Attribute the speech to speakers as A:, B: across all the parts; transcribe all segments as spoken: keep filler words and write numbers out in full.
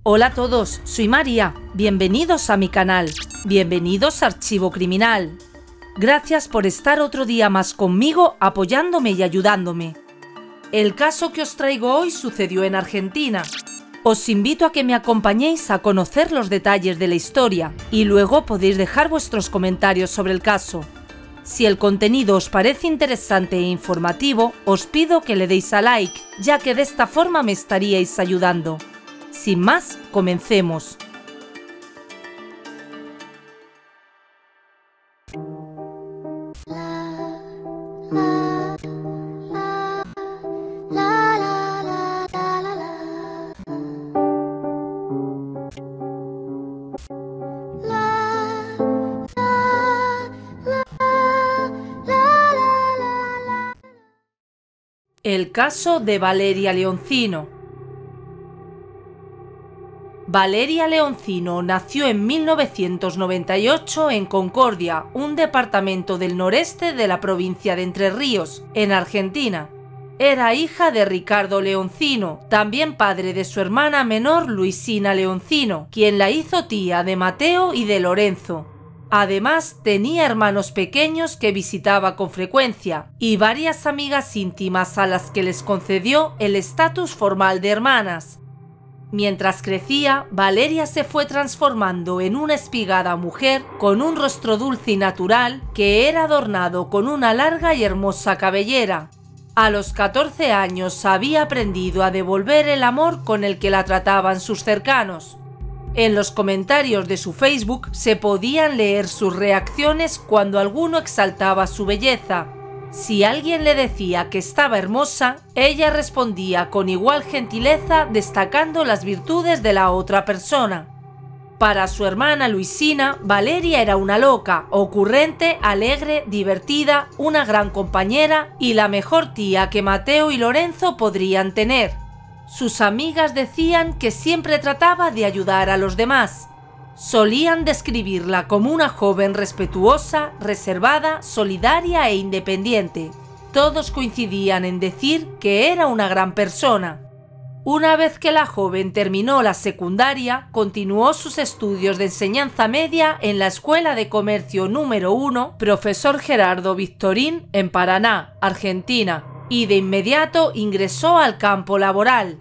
A: Hola a todos, soy María. Bienvenidos a mi canal. Bienvenidos a Archivo Criminal. Gracias por estar otro día más conmigo, apoyándome y ayudándome. El caso que os traigo hoy sucedió en Argentina. Os invito a que me acompañéis a conocer los detalles de la historia y luego podéis dejar vuestros comentarios sobre el caso. Si el contenido os parece interesante e informativo, os pido que le deis a like, ya que de esta forma me estaríais ayudando. Sin más, comencemos. El caso de Valeria Leoncino. Valeria Leoncino nació en mil novecientos noventa y ocho en Concordia, un departamento del noreste de la provincia de Entre Ríos, en Argentina. Era hija de Ricardo Leoncino, también padre de su hermana menor Luisina Leoncino, quien la hizo tía de Mateo y de Lorenzo. Además, tenía hermanos pequeños que visitaba con frecuencia y varias amigas íntimas a las que les concedió el estatus formal de hermanas. Mientras crecía, Valeria se fue transformando en una espigada mujer con un rostro dulce y natural que era adornado con una larga y hermosa cabellera. A los catorce años había aprendido a devolver el amor con el que la trataban sus cercanos. En los comentarios de su Facebook se podían leer sus reacciones cuando alguno exaltaba su belleza. Si alguien le decía que estaba hermosa, ella respondía con igual gentileza destacando las virtudes de la otra persona. Para su hermana Luisina, Valeria era una loca, ocurrente, alegre, divertida, una gran compañera y la mejor tía que Mateo y Lorenzo podrían tener. Sus amigas decían que siempre trataba de ayudar a los demás. Solían describirla como una joven respetuosa, reservada, solidaria e independiente. Todos coincidían en decir que era una gran persona. Una vez que la joven terminó la secundaria, continuó sus estudios de enseñanza media en la Escuela de Comercio número uno, Profesor Gerardo Victorín, en Paraná, Argentina, y de inmediato ingresó al campo laboral.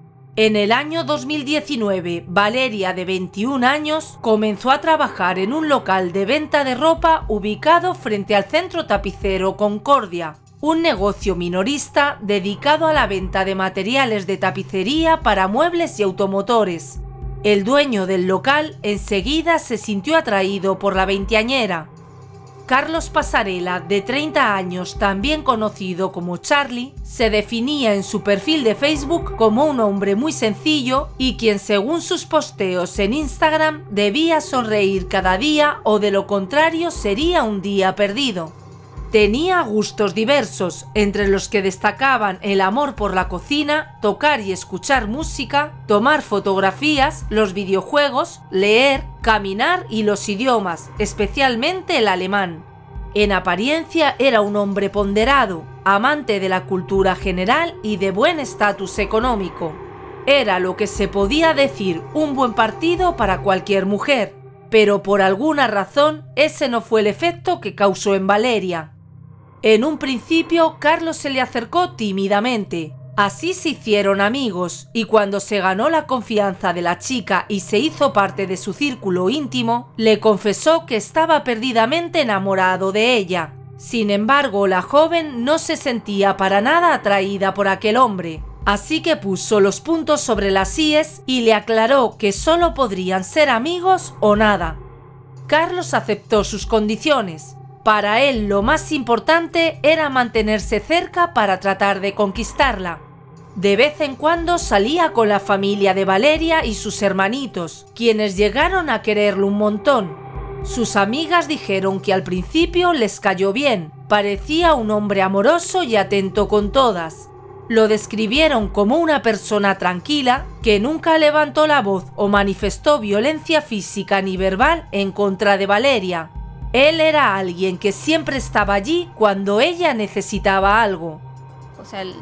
A: En el año dos mil diecinueve, Valeria, de veintiún años, comenzó a trabajar en un local de venta de ropa ubicado frente al Centro Tapicero Concordia, un negocio minorista dedicado a la venta de materiales de tapicería para muebles y automotores. El dueño del local enseguida se sintió atraído por la veinteañera. Carlos Pasarela, de treinta años, también conocido como Charlie, se definía en su perfil de Facebook como un hombre muy sencillo y quien, según sus posteos en Instagram, debía sonreír cada día o de lo contrario sería un día perdido. Tenía gustos diversos, entre los que destacaban el amor por la cocina, tocar y escuchar música, tomar fotografías, los videojuegos, leer, caminar y los idiomas, especialmente el alemán. En apariencia era un hombre ponderado, amante de la cultura general y de buen estatus económico. Era lo que se podía decir un buen partido para cualquier mujer, pero por alguna razón ese no fue el efecto que causó en Valeria. En un principio, Carlos se le acercó tímidamente. Así se hicieron amigos, y cuando se ganó la confianza de la chica y se hizo parte de su círculo íntimo, le confesó que estaba perdidamente enamorado de ella. Sin embargo, la joven no se sentía para nada atraída por aquel hombre, así que puso los puntos sobre las íes y le aclaró que solo podrían ser amigos o nada. Carlos aceptó sus condiciones. Para él lo más importante era mantenerse cerca para tratar de conquistarla. De vez en cuando salía con la familia de Valeria y sus hermanitos, quienes llegaron a quererlo un montón. Sus amigas dijeron que al principio les cayó bien, parecía un hombre amoroso y atento con todas. Lo describieron como una persona tranquila, que nunca levantó la voz o manifestó violencia física ni verbal en contra de Valeria. Él era alguien que siempre estaba allí cuando ella necesitaba algo.
B: O sea, él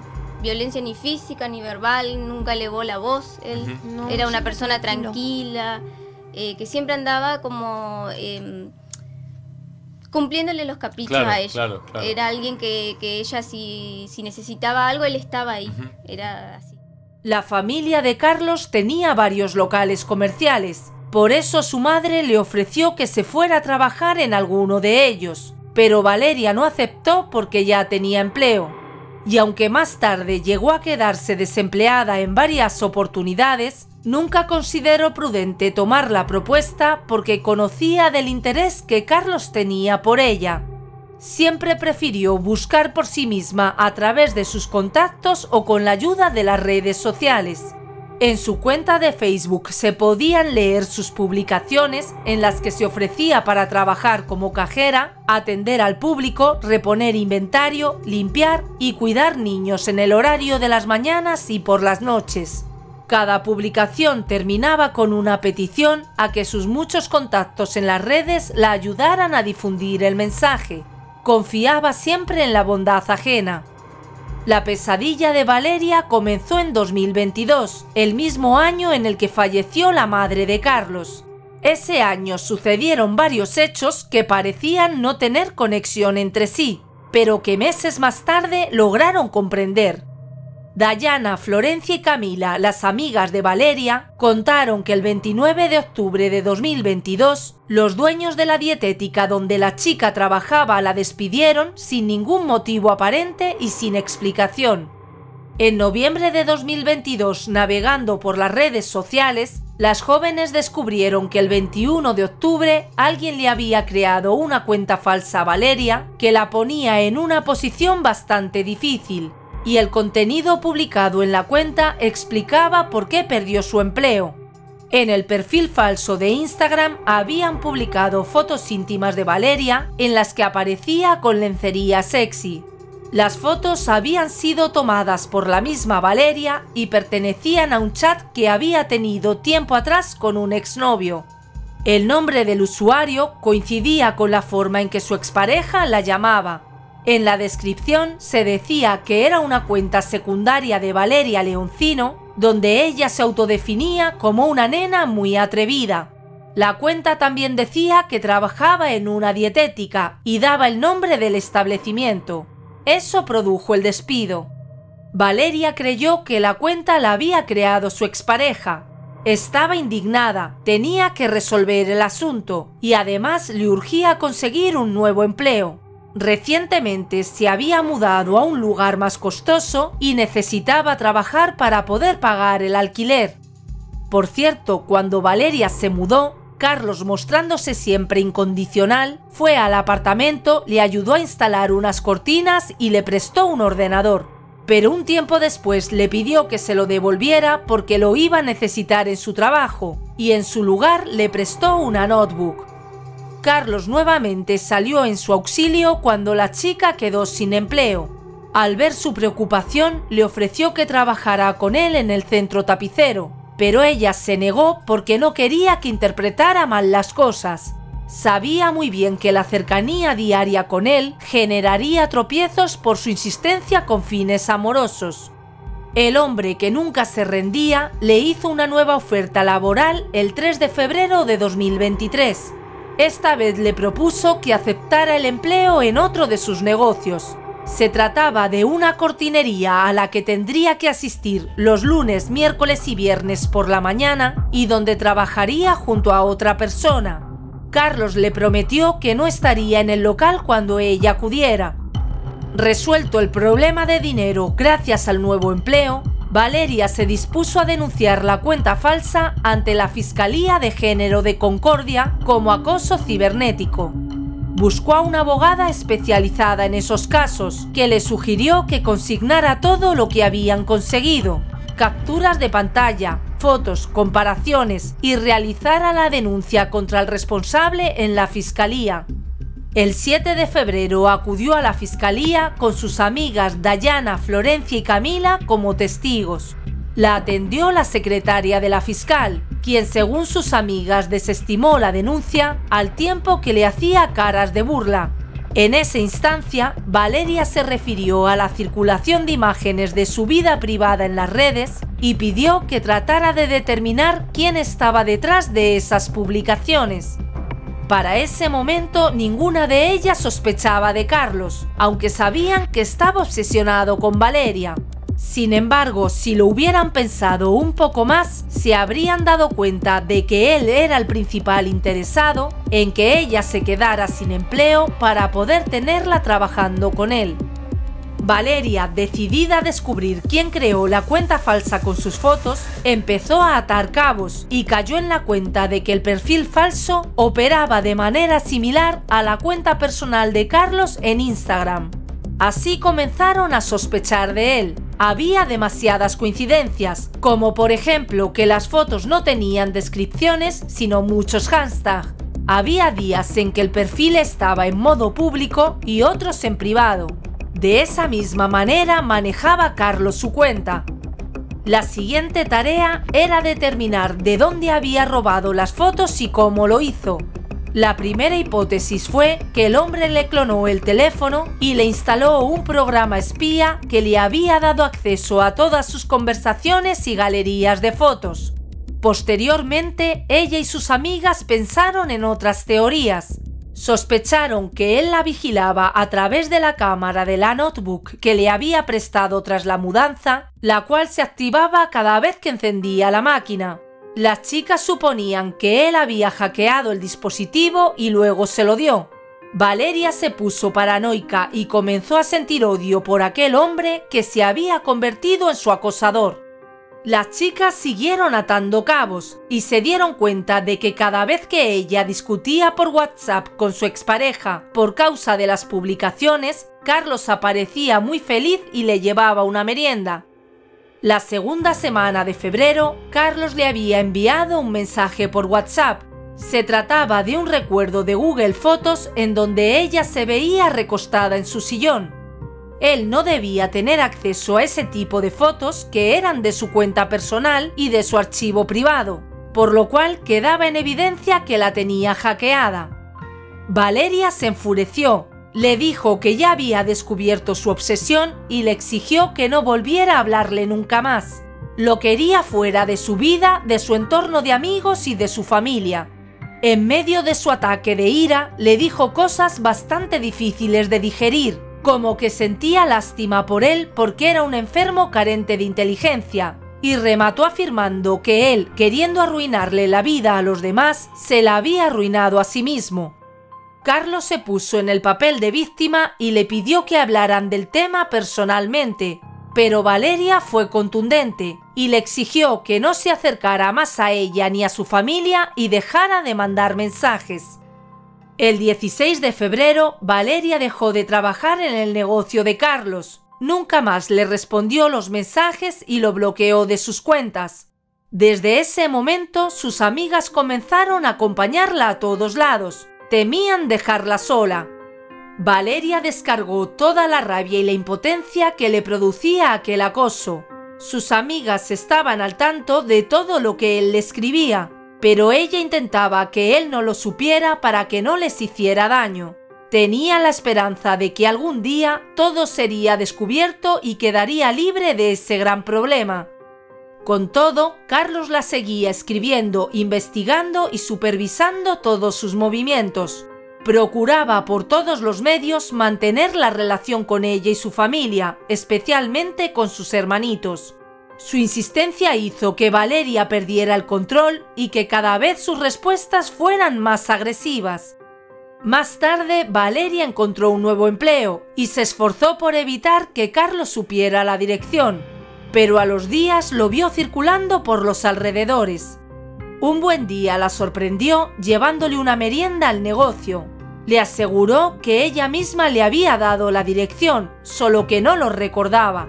B: violencia ni física ni verbal, nunca elevó la voz. Él uh-huh. no, era una persona tranquila, eh, que siempre andaba como eh, cumpliéndole los caprichos
C: claro,
B: a ella.
C: Claro, claro.
B: Era alguien que, que ella si, si necesitaba algo, él estaba ahí. Uh-huh. Era así.
A: La familia de Carlos tenía varios locales comerciales. Por eso su madre le ofreció que se fuera a trabajar en alguno de ellos, pero Valeria no aceptó porque ya tenía empleo. Y aunque más tarde llegó a quedarse desempleada en varias oportunidades, nunca consideró prudente tomar la propuesta porque conocía del interés que Carlos tenía por ella. Siempre prefirió buscar por sí misma a través de sus contactos o con la ayuda de las redes sociales. En su cuenta de Facebook se podían leer sus publicaciones en las que se ofrecía para trabajar como cajera, atender al público, reponer inventario, limpiar y cuidar niños en el horario de las mañanas y por las noches. Cada publicación terminaba con una petición a que sus muchos contactos en las redes la ayudaran a difundir el mensaje. Confiaba siempre en la bondad ajena. La pesadilla de Valeria comenzó en dos mil veintidós, el mismo año en el que falleció la madre de Carlos. Ese año sucedieron varios hechos que parecían no tener conexión entre sí, pero que meses más tarde lograron comprender. Dayana, Florencia y Camila, las amigas de Valeria, contaron que el veintinueve de octubre de dos mil veintidós, los dueños de la dietética donde la chica trabajaba la despidieron sin ningún motivo aparente y sin explicación. En noviembre de dos mil veintidós, navegando por las redes sociales, las jóvenes descubrieron que el veintiuno de octubre alguien le había creado una cuenta falsa a Valeria que la ponía en una posición bastante difícil. Y el contenido publicado en la cuenta explicaba por qué perdió su empleo. En el perfil falso de Instagram habían publicado fotos íntimas de Valeria en las que aparecía con lencería sexy. Las fotos habían sido tomadas por la misma Valeria y pertenecían a un chat que había tenido tiempo atrás con un exnovio. El nombre del usuario coincidía con la forma en que su expareja la llamaba. En la descripción se decía que era una cuenta secundaria de Valeria Leoncino, donde ella se autodefinía como una nena muy atrevida. La cuenta también decía que trabajaba en una dietética y daba el nombre del establecimiento. Eso produjo el despido. Valeria creyó que la cuenta la había creado su expareja. Estaba indignada, tenía que resolver el asunto y además le urgía conseguir un nuevo empleo. Recientemente se había mudado a un lugar más costoso y necesitaba trabajar para poder pagar el alquiler. Por cierto, cuando Valeria se mudó, Carlos, mostrándose siempre incondicional, fue al apartamento, le ayudó a instalar unas cortinas y le prestó un ordenador. Pero un tiempo después le pidió que se lo devolviera porque lo iba a necesitar en su trabajo y en su lugar le prestó una notebook. Carlos nuevamente salió en su auxilio cuando la chica quedó sin empleo. Al ver su preocupación, le ofreció que trabajara con él en el centro tapicero, pero ella se negó porque no quería que interpretara mal las cosas. Sabía muy bien que la cercanía diaria con él generaría tropiezos por su insistencia con fines amorosos. El hombre, que nunca se rendía, le hizo una nueva oferta laboral el tres de febrero de dos mil veintitrés. Esta vez le propuso que aceptara el empleo en otro de sus negocios. Se trataba de una cortinería a la que tendría que asistir los lunes, miércoles y viernes por la mañana y donde trabajaría junto a otra persona. Carlos le prometió que no estaría en el local cuando ella acudiera. Resuelto el problema de dinero gracias al nuevo empleo, Valeria se dispuso a denunciar la cuenta falsa ante la Fiscalía de Género de Concordia como acoso cibernético. Buscó a una abogada especializada en esos casos, que le sugirió que consignara todo lo que habían conseguido, capturas de pantalla, fotos, comparaciones y realizara la denuncia contra el responsable en la Fiscalía. El siete de febrero acudió a la Fiscalía con sus amigas Dayana, Florencia y Camila como testigos. La atendió la secretaria de la fiscal, quien según sus amigas desestimó la denuncia al tiempo que le hacía caras de burla. En esa instancia, Valeria se refirió a la circulación de imágenes de su vida privada en las redes y pidió que tratara de determinar quién estaba detrás de esas publicaciones. Para ese momento, ninguna de ellas sospechaba de Carlos, aunque sabían que estaba obsesionado con Valeria. Sin embargo, si lo hubieran pensado un poco más, se habrían dado cuenta de que él era el principal interesado en que ella se quedara sin empleo para poder tenerla trabajando con él. Valeria, decidida a descubrir quién creó la cuenta falsa con sus fotos, empezó a atar cabos y cayó en la cuenta de que el perfil falso operaba de manera similar a la cuenta personal de Carlos en Instagram. Así comenzaron a sospechar de él. Había demasiadas coincidencias, como por ejemplo que las fotos no tenían descripciones, sino muchos hashtags. Había días en que el perfil estaba en modo público y otros en privado. De esa misma manera manejaba Carlos su cuenta. La siguiente tarea era determinar de dónde había robado las fotos y cómo lo hizo. La primera hipótesis fue que el hombre le clonó el teléfono y le instaló un programa espía que le había dado acceso a todas sus conversaciones y galerías de fotos. Posteriormente, ella y sus amigas pensaron en otras teorías. Sospecharon que él la vigilaba a través de la cámara de la notebook que le había prestado tras la mudanza, la cual se activaba cada vez que encendía la máquina. Las chicas suponían que él había hackeado el dispositivo y luego se lo dio. Valeria se puso paranoica y comenzó a sentir odio por aquel hombre que se había convertido en su acosador. Las chicas siguieron atando cabos y se dieron cuenta de que cada vez que ella discutía por WhatsApp con su expareja por causa de las publicaciones, Carlos aparecía muy feliz y le llevaba una merienda. La segunda semana de febrero, Carlos le había enviado un mensaje por WhatsApp. Se trataba de un recuerdo de Google Fotos en donde ella se veía recostada en su sillón. Él no debía tener acceso a ese tipo de fotos que eran de su cuenta personal y de su archivo privado, por lo cual quedaba en evidencia que la tenía hackeada. Valeria se enfureció. Le dijo que ya había descubierto su obsesión y le exigió que no volviera a hablarle nunca más. Lo quería fuera de su vida, de su entorno de amigos y de su familia. En medio de su ataque de ira, le dijo cosas bastante difíciles de digerir, como que sentía lástima por él porque era un enfermo carente de inteligencia, y remató afirmando que él, queriendo arruinarle la vida a los demás, se la había arruinado a sí mismo. Carlos se puso en el papel de víctima y le pidió que hablaran del tema personalmente, pero Valeria fue contundente y le exigió que no se acercara más a ella ni a su familia y dejara de mandar mensajes. El dieciséis de febrero, Valeria dejó de trabajar en el negocio de Carlos. Nunca más le respondió los mensajes y lo bloqueó de sus cuentas. Desde ese momento, sus amigas comenzaron a acompañarla a todos lados. Temían dejarla sola. Valeria descargó toda la rabia y la impotencia que le producía aquel acoso. Sus amigas estaban al tanto de todo lo que él le escribía, pero ella intentaba que él no lo supiera para que no les hiciera daño. Tenía la esperanza de que algún día todo sería descubierto y quedaría libre de ese gran problema. Con todo, Carlos la seguía escribiendo, investigando y supervisando todos sus movimientos. Procuraba por todos los medios mantener la relación con ella y su familia, especialmente con sus hermanitos. Su insistencia hizo que Valeria perdiera el control y que cada vez sus respuestas fueran más agresivas. Más tarde, Valeria encontró un nuevo empleo y se esforzó por evitar que Carlos supiera la dirección, pero a los días lo vio circulando por los alrededores. Un buen día la sorprendió llevándole una merienda al negocio. Le aseguró que ella misma le había dado la dirección, solo que no lo recordaba.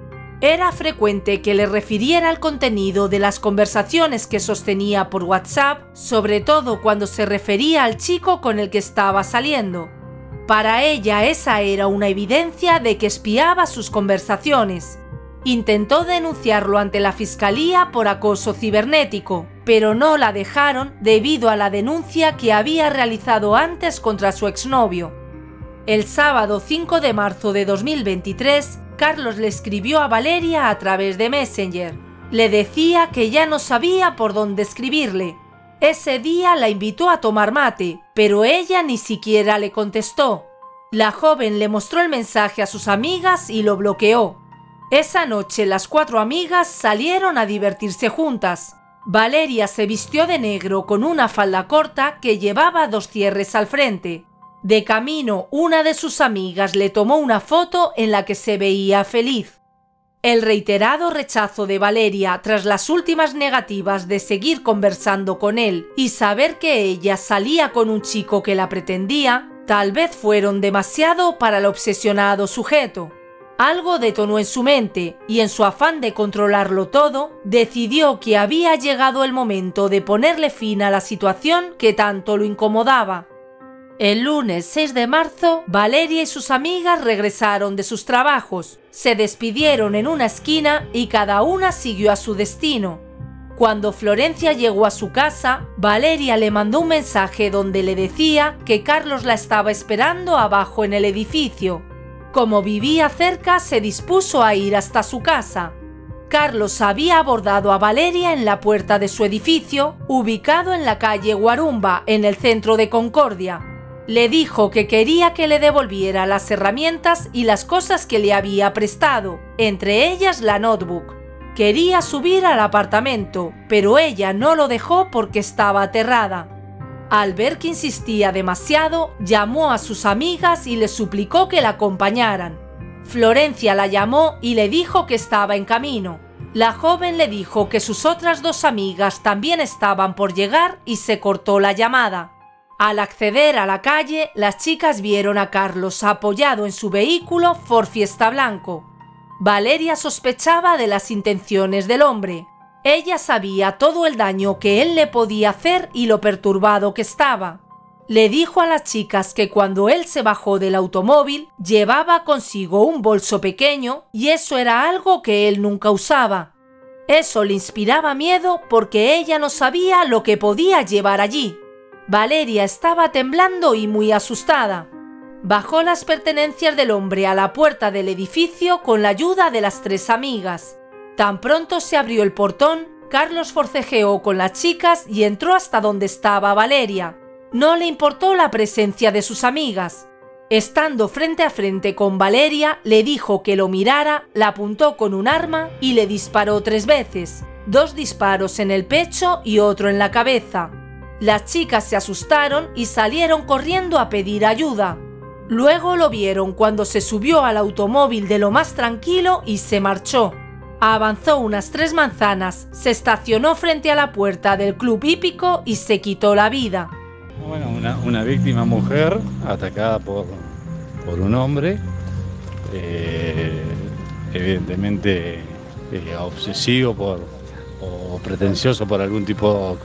A: Era frecuente que le refiriera el contenido de las conversaciones que sostenía por WhatsApp, sobre todo cuando se refería al chico con el que estaba saliendo. Para ella esa era una evidencia de que espiaba sus conversaciones. Intentó denunciarlo ante la fiscalía por acoso cibernético, pero no la dejaron debido a la denuncia que había realizado antes contra su exnovio. El sábado cinco de marzo de dos mil veintitrés, Carlos le escribió a Valeria a través de Messenger. Le decía que ya no sabía por dónde escribirle. Ese día la invitó a tomar mate, pero ella ni siquiera le contestó. La joven le mostró el mensaje a sus amigas y lo bloqueó. Esa noche las cuatro amigas salieron a divertirse juntas. Valeria se vistió de negro con una falda corta que llevaba dos cierres al frente. De camino, una de sus amigas le tomó una foto en la que se veía feliz. El reiterado rechazo de Valeria tras las últimas negativas de seguir conversando con él y saber que ella salía con un chico que la pretendía, tal vez fueron demasiado para el obsesionado sujeto. Algo detonó en su mente y en su afán de controlarlo todo, decidió que había llegado el momento de ponerle fin a la situación que tanto lo incomodaba. El lunes seis de marzo, Valeria y sus amigas regresaron de sus trabajos, se despidieron en una esquina y cada una siguió a su destino. Cuando Florencia llegó a su casa, Valeria le mandó un mensaje donde le decía que Carlos la estaba esperando abajo en el edificio. Como vivía cerca, se dispuso a ir hasta su casa. Carlos había abordado a Valeria en la puerta de su edificio, ubicado en la calle Guarumba, en el centro de Concordia. Le dijo que quería que le devolviera las herramientas y las cosas que le había prestado, entre ellas la notebook. Quería subir al apartamento, pero ella no lo dejó porque estaba aterrada. Al ver que insistía demasiado, llamó a sus amigas y les suplicó que la acompañaran. Florencia la llamó y le dijo que estaba en camino. La joven le dijo que sus otras dos amigas también estaban por llegar y se cortó la llamada. Al acceder a la calle, las chicas vieron a Carlos apoyado en su vehículo Ford Fiesta blanco. Valeria sospechaba de las intenciones del hombre. Ella sabía todo el daño que él le podía hacer y lo perturbado que estaba. Le dijo a las chicas que cuando él se bajó del automóvil, llevaba consigo un bolso pequeño y eso era algo que él nunca usaba. Eso le inspiraba miedo porque ella no sabía lo que podía llevar allí. Valeria estaba temblando y muy asustada. Bajó las pertenencias del hombre a la puerta del edificio con la ayuda de las tres amigas. Tan pronto se abrió el portón, Carlos forcejeó con las chicas y entró hasta donde estaba Valeria. No le importó la presencia de sus amigas. Estando frente a frente con Valeria, le dijo que lo mirara, la apuntó con un arma y le disparó tres veces. Dos disparos en el pecho y otro en la cabeza. Las chicas se asustaron y salieron corriendo a pedir ayuda. Luego lo vieron cuando se subió al automóvil de lo más tranquilo y se marchó. Avanzó unas tres manzanas, se estacionó frente a la puerta del club hípico y se quitó la vida.
C: Bueno, una, una víctima mujer atacada por, por un hombre, eh, evidentemente eh, obsesivo por, o pretencioso por algún tipo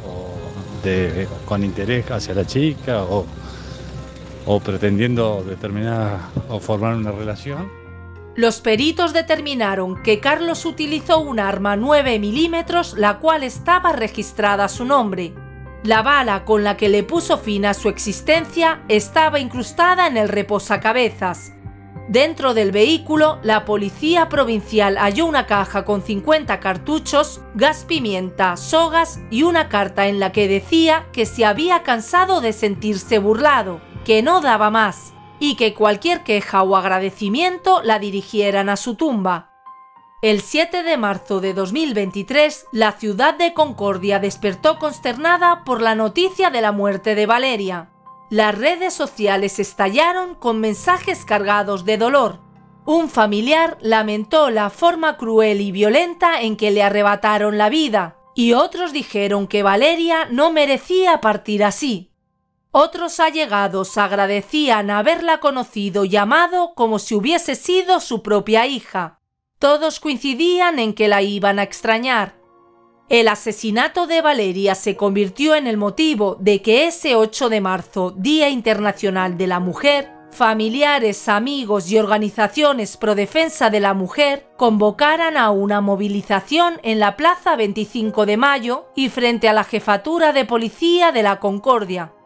C: de, con interés hacia la chica o, o pretendiendo determinar o formar una relación.
A: Los peritos determinaron que Carlos utilizó un arma nueve milímetros, la cual estaba registrada a su nombre. La bala con la que le puso fin a su existencia estaba incrustada en el reposacabezas. Dentro del vehículo, la policía provincial halló una caja con cincuenta cartuchos, gas pimienta, sogas y una carta en la que decía que se había cansado de sentirse burlado, que no daba más, y que cualquier queja o agradecimiento la dirigieran a su tumba. El siete de marzo de dos mil veintitrés, la ciudad de Concordia despertó consternada por la noticia de la muerte de Valeria. Las redes sociales estallaron con mensajes cargados de dolor. Un familiar lamentó la forma cruel y violenta en que le arrebataron la vida, y otros dijeron que Valeria no merecía partir así. Otros allegados agradecían haberla conocido y amado como si hubiese sido su propia hija. Todos coincidían en que la iban a extrañar. El asesinato de Valeria se convirtió en el motivo de que ese ocho de marzo, Día Internacional de la Mujer, familiares, amigos y organizaciones pro defensa de la mujer convocaran a una movilización en la Plaza veinticinco de mayo y frente a la Jefatura de Policía de la Concordia.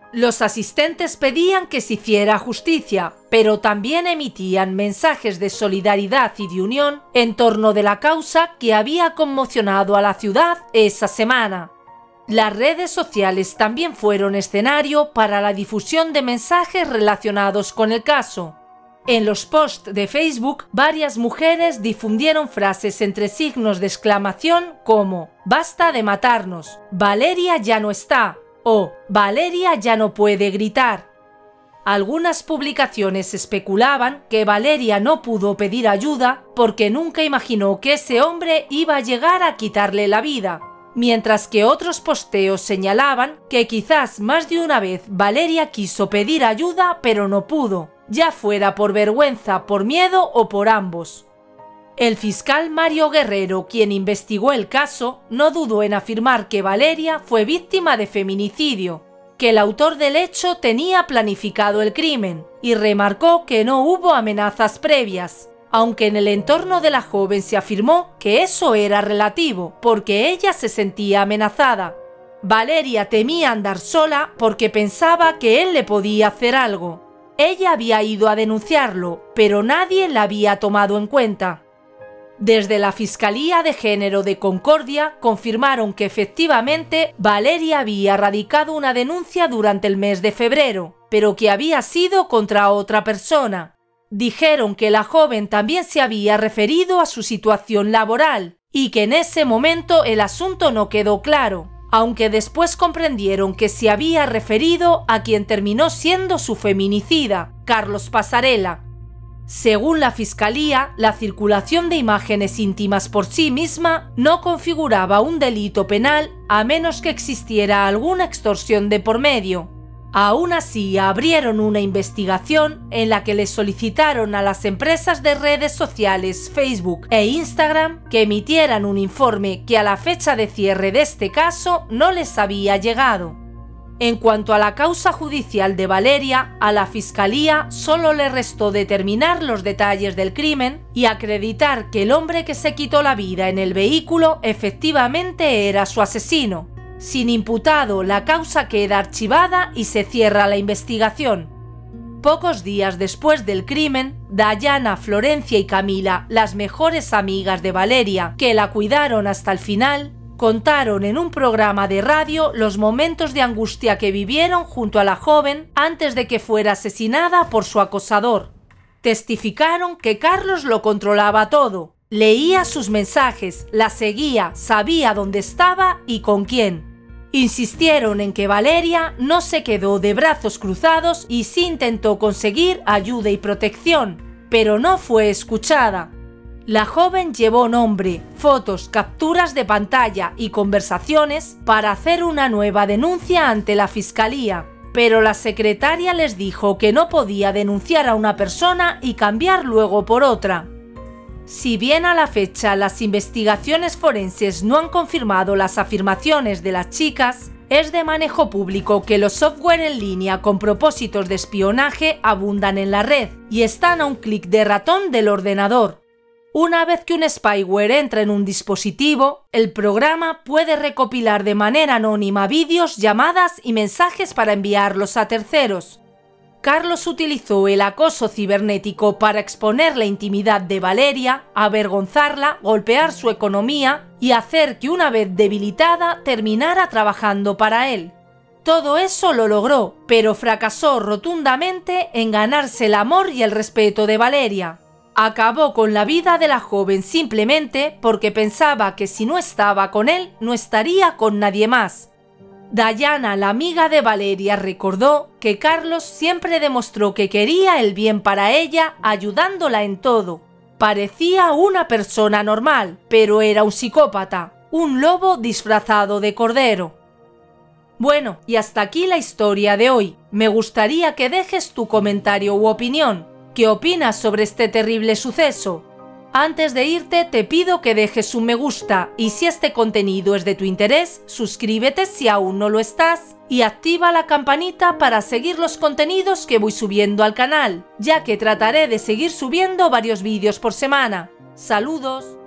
A: Los asistentes pedían que se hiciera justicia, pero también emitían mensajes de solidaridad y de unión en torno de la causa que había conmocionado a la ciudad esa semana. Las redes sociales también fueron escenario para la difusión de mensajes relacionados con el caso. En los posts de Facebook, varias mujeres difundieron frases entre signos de exclamación como «Basta de matarnos», «Valeria ya no está» o «Valeria ya no puede gritar». Algunas publicaciones especulaban que Valeria no pudo pedir ayuda porque nunca imaginó que ese hombre iba a llegar a quitarle la vida, mientras que otros posteos señalaban que quizás más de una vez Valeria quiso pedir ayuda pero no pudo, ya fuera por vergüenza, por miedo o por ambos. El fiscal Mario Guerrero, quien investigó el caso, no dudó en afirmar que Valeria fue víctima de feminicidio, que el autor del hecho tenía planificado el crimen y remarcó que no hubo amenazas previas, aunque en el entorno de la joven se afirmó que eso era relativo, porque ella se sentía amenazada. Valeria temía andar sola porque pensaba que él le podía hacer algo. Ella había ido a denunciarlo, pero nadie la había tomado en cuenta. Desde la Fiscalía de Género de Concordia confirmaron que efectivamente Valeria había radicado una denuncia durante el mes de febrero, pero que había sido contra otra persona. Dijeron que la joven también se había referido a su situación laboral y que en ese momento el asunto no quedó claro, aunque después comprendieron que se había referido a quien terminó siendo su feminicida, Carlos Passarella. Según la Fiscalía, la circulación de imágenes íntimas por sí misma no configuraba un delito penal a menos que existiera alguna extorsión de por medio. Aún así, abrieron una investigación en la que le solicitaron a las empresas de redes sociales Facebook e Instagram que emitieran un informe que a la fecha de cierre de este caso no les había llegado. En cuanto a la causa judicial de Valeria, a la Fiscalía solo le restó determinar los detalles del crimen y acreditar que el hombre que se quitó la vida en el vehículo efectivamente era su asesino. Sin imputado, la causa queda archivada y se cierra la investigación. Pocos días después del crimen, Dayana, Florencia y Camila, las mejores amigas de Valeria, que la cuidaron hasta el final, contaron en un programa de radio los momentos de angustia que vivieron junto a la joven antes de que fuera asesinada por su acosador. Testificaron que Carlos lo controlaba todo, leía sus mensajes, la seguía, sabía dónde estaba y con quién. Insistieron en que Valeria no se quedó de brazos cruzados y sí intentó conseguir ayuda y protección, pero no fue escuchada. La joven llevó nombre, fotos, capturas de pantalla y conversaciones para hacer una nueva denuncia ante la Fiscalía, pero la secretaria les dijo que no podía denunciar a una persona y cambiar luego por otra. Si bien a la fecha las investigaciones forenses no han confirmado las afirmaciones de las chicas, es de manejo público que los software en línea con propósitos de espionaje abundan en la red y están a un clic de ratón del ordenador. Una vez que un spyware entra en un dispositivo, el programa puede recopilar de manera anónima vídeos, llamadas y mensajes para enviarlos a terceros. Carlos utilizó el acoso cibernético para exponer la intimidad de Valeria, avergonzarla, golpear su economía y hacer que una vez debilitada terminara trabajando para él. Todo eso lo logró, pero fracasó rotundamente en ganarse el amor y el respeto de Valeria. Acabó con la vida de la joven simplemente porque pensaba que si no estaba con él, no estaría con nadie más. Dayana, la amiga de Valeria, recordó que Carlos siempre demostró que quería el bien para ella, ayudándola en todo. Parecía una persona normal, pero era un psicópata, un lobo disfrazado de cordero. Bueno, y hasta aquí la historia de hoy. Me gustaría que dejes tu comentario u opinión. ¿Qué opinas sobre este terrible suceso? Antes de irte te pido que dejes un me gusta y si este contenido es de tu interés, suscríbete si aún no lo estás y activa la campanita para seguir los contenidos que voy subiendo al canal, ya que trataré de seguir subiendo varios vídeos por semana. ¡Saludos!